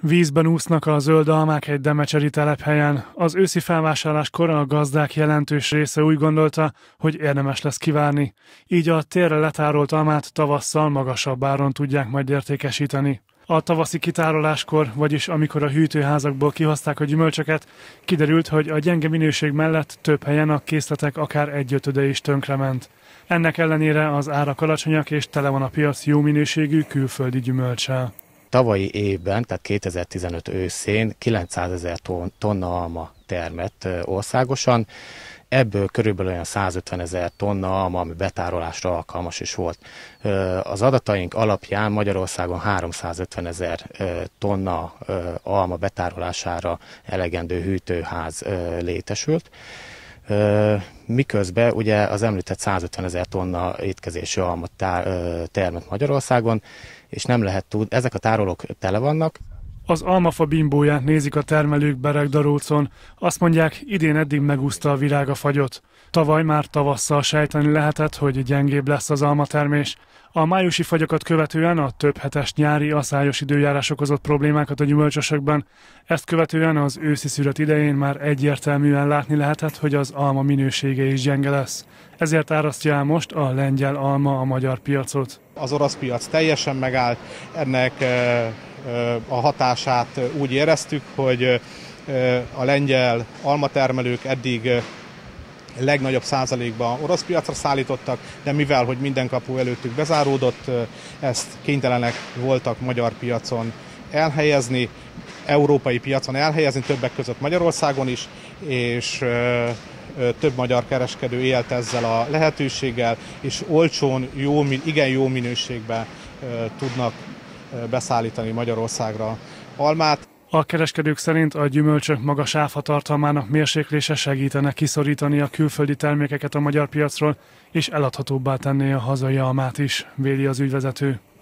Vízben úsznak a zöld almák egy demecseri telephelyen. Az őszi felvásárláskor a gazdák jelentős része úgy gondolta, hogy érdemes lesz kivárni. Így a térre letárolt almát tavasszal magasabb áron tudják majd értékesíteni. A tavaszi kitároláskor, vagyis amikor a hűtőházakból kihozták a gyümölcsöket, kiderült, hogy a gyenge minőség mellett több helyen a készletek akár 1/5 is tönkrement. Ennek ellenére az árak alacsonyak és tele van a piac jó minőségű külföldi gyümölccsel. Tavalyi évben, tehát 2015 őszén 900 000 tonna alma termett országosan, ebből körülbelül olyan 150 000 tonna alma, ami betárolásra alkalmas is volt. Az adataink alapján Magyarországon 350 000 tonna alma betárolására elegendő hűtőház létesült. Miközben ugye az említett 150 000 tonna étkezési alma termett Magyarországon, és nem lehet tudni, ezek a tárolók tele vannak. Az almafa bimbóját nézik a termelők Beregdarócon. Azt mondják, idén eddig megúszta a virág a fagyot. Tavaly már tavasszal sejteni lehetett, hogy gyengébb lesz az almatermés. A májusi fagyokat követően a több hetes nyári aszályos időjárás okozott problémákat a gyümölcsösökben. Ezt követően az őszi szület idején már egyértelműen látni lehetett, hogy az alma minősége is gyenge lesz. Ezért árasztja el most a lengyel alma a magyar piacot. Az orosz piac teljesen megállt, ennek a hatását úgy éreztük, hogy a lengyel almatermelők eddig legnagyobb százalékban orosz piacra szállítottak, de mivel, hogy minden kapu előttük bezáródott, ezt kénytelenek voltak magyar piacon elhelyezni, európai piacon elhelyezni, többek között Magyarországon is, és több magyar kereskedő élt ezzel a lehetőséggel, és olcsón, igen jó minőségben tudnak beszállítani Magyarországra almát. A kereskedők szerint a gyümölcsök magas áfatartalmának mérséklése segítene kiszorítani a külföldi termékeket a magyar piacról, és eladhatóbbá tenné a hazai almát is, véli az ügyvezető.